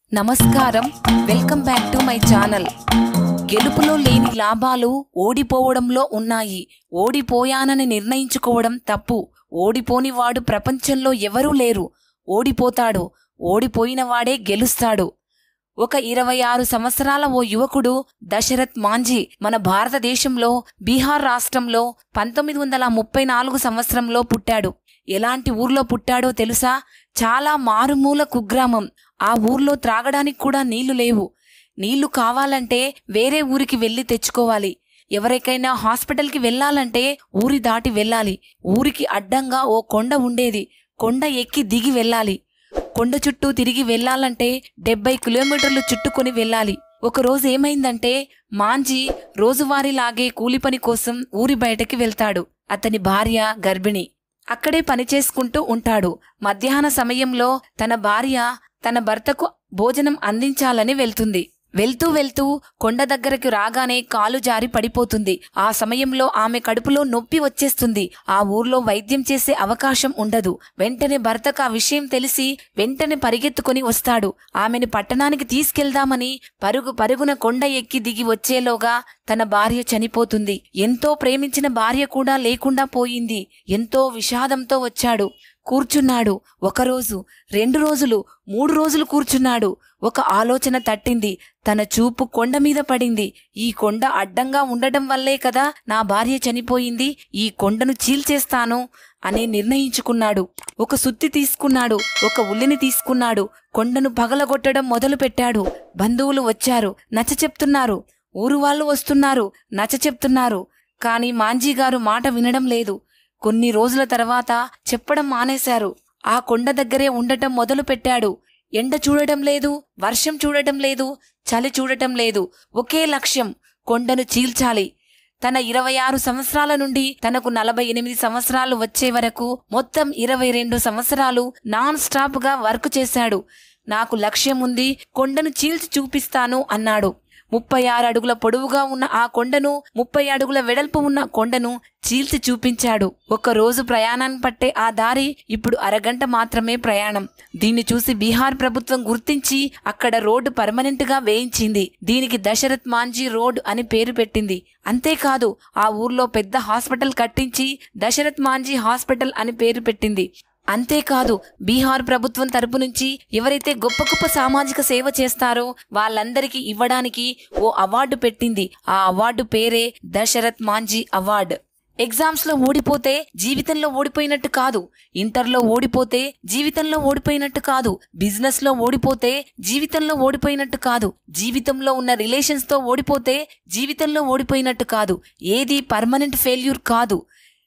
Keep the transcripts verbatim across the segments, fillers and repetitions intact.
నమస్కారం welcome back to my channel. గెలుపులో లేని లాభాలు ఓడిపోవడంలో ఉన్నాయి. ఓడిపోయానని నిర్ణయించుకోవడం తప్పు. ఓడిపోని వాడు ప్రపంచంలో ఎవరూ లేరు. ఓడిపోతాడు. ఓడిపోయిన వాడే గెలుస్తాడు. ఒక ఇరవై ఆరు సంవత్సరాల ఓ యువకుడు దశరథ్ మాంఝీ మన భారతదేశంలో బీహార్ రాష్ట్రంలో పంతొమ్మిది వందల ముప్పై నాలుగు సంవత్సరంలో పుట్టాడు. ఎలాంటి ఊర్లో పుట్టాడో తెలుసా? చాలా మారుమూల కుగ్రామం. ఆ ఊర్లో త్రాగడానికి కూడా నీళ్లు లేవు. నీళ్లు కావాలంటే వేరే ఊరికి వెళ్లి తెచ్చుకోవాలి. ఎవరికైనా హాస్పిటల్కి వెళ్లాలంటే ఊరి దాటి వెళ్ళాలి. ఊరికి అడ్డంగా ఓ కొండ ఉండేది. కొండ ఎక్కి దిగి వెళ్ళాలి. కొండ చుట్టూ తిరిగి వెళ్లాలంటే డెబ్బై కిలోమీటర్లు చుట్టుకొని వెళ్ళాలి. ఒకరోజు ఏమైందంటే మాంఝీ రోజువారీలాగే కూలి పని కోసం ఊరి బయటకి వెళ్తాడు. అతని భార్య గర్భిణి. అక్కడే పనిచేసుకుంటూ ఉంటాడు. మధ్యాహ్న సమయంలో తన భార్య తన భర్తకు భోజనం అందించాలని వెళ్తుంది. వెళ్తూ వెళ్తూ కొండ దగ్గరకు రాగానే కాలు జారి పడిపోతుంది. ఆ సమయంలో ఆమె కడుపులో నొప్పి వచ్చేస్తుంది. ఆ ఊర్లో వైద్యం చేసే అవకాశం ఉండదు. వెంటనే భర్తకు ఆ విషయం తెలిసి వెంటనే పరిగెత్తుకుని వస్తాడు. ఆమెను పట్టణానికి తీసుకెళ్దామని పరుగు పరుగున కొండ ఎక్కి దిగి వచ్చేలోగా తన భార్య చనిపోతుంది. ఎంతో ప్రేమించిన భార్య కూడా లేకుండా పోయింది. ఎంతో విషాదంతో వచ్చాడు. కూర్చున్నాడు. ఒకరోజు, రెండు రోజులు, మూడు రోజులు కూర్చున్నాడు. ఒక ఆలోచన తట్టింది. తన చూపు కొండ మీద పడింది. ఈ కొండ అడ్డంగా ఉండటం వల్లే కదా నా భార్య చనిపోయింది. ఈ కొండను చీల్చేస్తాను అని నిర్ణయించుకున్నాడు. ఒక సుత్తి తీసుకున్నాడు. ఒక ఉల్లిని తీసుకున్నాడు. కొండను పగలగొట్టడం మొదలు పెట్టాడు. బంధువులు వచ్చారు. నచ్చ చెప్తున్నారు. ఊరు వాళ్ళు వస్తున్నారు. నచ్చ చెప్తున్నారు. కాని మాంఝీ గారు మాట వినడం లేదు. కొన్ని రోజుల తర్వాత చెప్పడం మానేశారు. ఆ కొండ దగ్గరే ఉండటం మొదలు పెట్టాడు. ఎండ చూడటం లేదు, వర్షం చూడటం లేదు, చలి చూడటం లేదు. ఒకే లక్ష్యం, కొండను చీల్చాలి. తన ఇరవై ఆరు సంవత్సరాల నుండి తనకు నలభై ఎనిమిది సంవత్సరాలు వచ్చే వరకు మొత్తం ఇరవై రెండు సంవత్సరాలు నాన్ స్టాప్ గా వర్క్ చేశాడు. నాకు లక్ష్యం ఉంది, కొండను చీల్చి చూపిస్తాను అన్నాడు. ముప్పై ఆరు అడుగుల పొడవుగా ఉన్న ఆ కొండను, ముప్పై అడుగుల వెడల్పు ఉన్న కొండను చీల్చి చూపించాడు. ఒక రోజు ప్రయాణాన్ని పట్టే ఆ దారి ఇప్పుడు అరగంట మాత్రమే ప్రయాణం. దీన్ని చూసి బీహార్ ప్రభుత్వం గుర్తించి అక్కడ రోడ్డు పర్మనెంట్ గా వేయించింది. దీనికి దశరథ్ మాంఝీ రోడ్ అని పేరు పెట్టింది. అంతేకాదు ఆ ఊర్లో పెద్ద హాస్పిటల్ కట్టించి దశరథ్ మాంఝీ హాస్పిటల్ అని పేరు పెట్టింది. అంతేకాదు బీహార్ ప్రభుత్వం తరపు నుంచి ఎవరైతే గొప్ప గొప్ప సామాజిక సేవ చేస్తారో వాళ్ళందరికీ ఇవ్వడానికి ఓ అవార్డు పెట్టింది. ఆ అవార్డు పేరే దశరథ్ మాంఝీ అవార్డు. ఎగ్జామ్స్ లో ఓడిపోతే జీవితంలో ఓడిపోయినట్టు కాదు. ఇంటర్లో ఓడిపోతే జీవితంలో ఓడిపోయినట్టు కాదు. బిజినెస్ లో ఓడిపోతే జీవితంలో ఓడిపోయినట్టు కాదు. జీవితంలో ఉన్న రిలేషన్స్ తో ఓడిపోతే జీవితంలో ఓడిపోయినట్టు కాదు. ఏది పర్మనెంట్ ఫెయిల్యూర్ కాదు.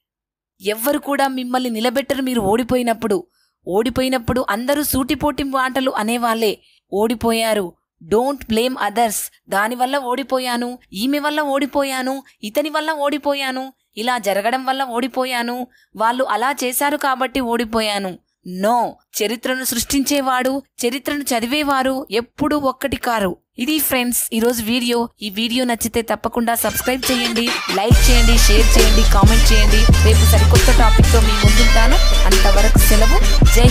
ఎవ్వరు కూడా మిమ్మల్ని నిలబెట్టరు. మీరు ఓడిపోయినప్పుడు ఓడిపోయినప్పుడు అందరూ సూటిపోటి మాటలు అనేవాళ్లే. ఓడిపోయారు, డోంట్ బ్లేమ్ అదర్స్. దానివల్ల ఓడిపోయాను, ఈమె వల్ల ఓడిపోయాను, ఇతని వల్ల ఓడిపోయాను, ఇలా జరగడం వల్ల ఓడిపోయాను, వాళ్ళు అలా చేశారు కాబట్టి ఓడిపోయాను. నో, చరిత్రను సృష్టించేవాడు, చరిత్రను చదివేవారు ఎప్పుడూ ఒక్కటి కారు. ఇది ఫ్రెండ్స్ ఈరోజు వీడియో. ఈ వీడియో నచ్చితే తప్పకుండా సబ్స్క్రైబ్ చేయండి, లైక్ చేయండి, షేర్ చేయండి, కామెంట్ చేయండి. రేపు సరికొత్త టాపిక్ తో మీ ముందుంటాను. అంతవరకు సెలవు. జై